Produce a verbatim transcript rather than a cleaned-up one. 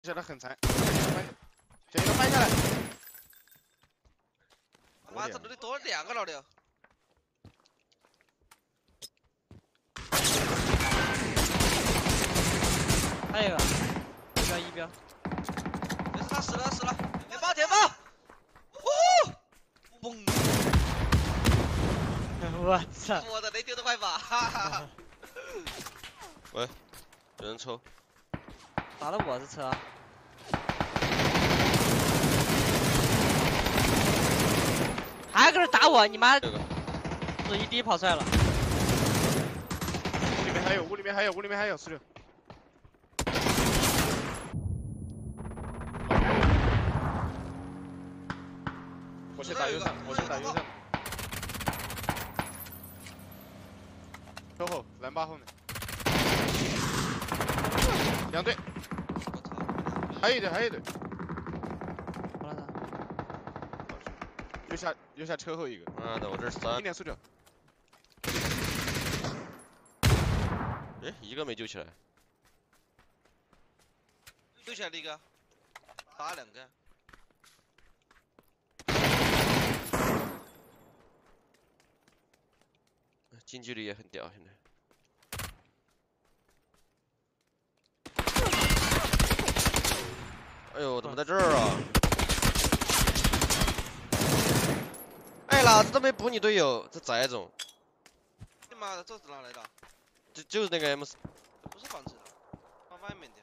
射得很残，这个翻下来。 妈，这里多了两个老刘。 还有一个，一标一标。 没事，他死了死了，铁爆铁爆！呼，嘣！ 我操！ 我的雷丢的快法！哈哈。 喂，有人抽。 打的我是车啊。 还搁这打我，你妈！ 这个， 这一滴跑出来了。 屋里面还有，屋里面还有，屋里面还有四六。我先打右上，我先打右上。车后，蓝八后面。两队。还有一队，还有一队。 右下右下车后一个， 妈的，我这是三。 一点四九。 哎，一个没救起来。 救起来了一个，打两个。 近距离也很屌，现在。哎呦，怎么在这儿啊？ 哎，老子都没补你队友，这崽种！ 你妈的，这是哪来的？ 就就是那个 M 四， 不是房子的，放外面的。